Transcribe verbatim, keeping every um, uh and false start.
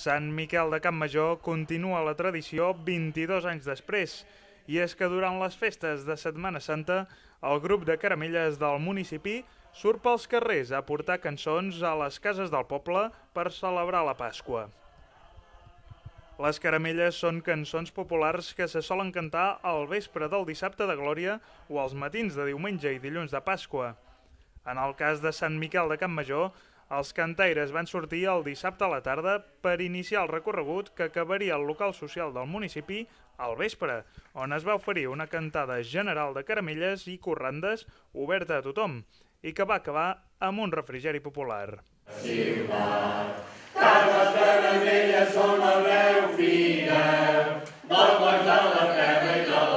Sant Miquel de Campmajor continua la tradició vint-i-dos anys després, i és que durant les festes de Setmana Santa el grup de caramelles del municipi surt pels carrers a portar cançons a les cases del poble per celebrar la Pasqua. Les caramelles són cançons populars que se solen cantar al vespre del dissabte de Glòria o als matins de diumenge i dilluns de Pasqua. En el cas de Sant Miquel de Campmajor, els cantaires van sortir el dissabte a la tarda per iniciar el recorregut que acabaria al local social del municipi al vespre, on es va oferir una cantada general de caramelles i corrandes oberta a tothom, i que va acabar amb un refrigeri popular. Ciutat, tant les caramelles són la veu fina del cor de la terra i de la